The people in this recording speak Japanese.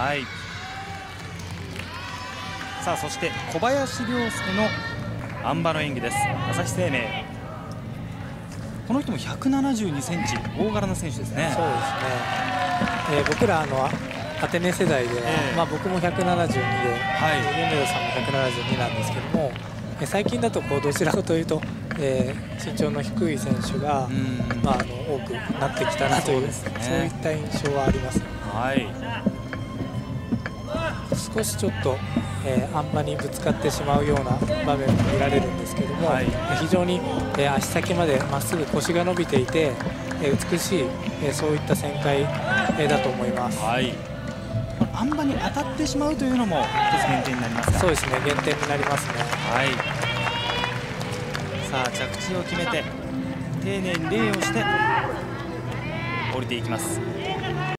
はい。さあそして小林陵介のあん馬の演技です。朝日生命、この人も172センチ、大柄な選手ですね。 そうですね、僕らアテネ世代で、僕も172で、米田さんも172なんですけども、最近だとどちらかというと、身長の低い選手が、多くなってきたなという、そういった印象はあります。 はい、 少しちょっと、あん馬にぶつかってしまうような場面も見られるんですけども、非常に、足先までまっすぐ腰が伸びていて、美しい、そういった旋回、だと思います。 はい、あん馬に当たってしまうというのも一つ減点になりますか。 そうですね、減点になりますね。 はい、さあ着地を決めて丁寧に礼をして降りていきます。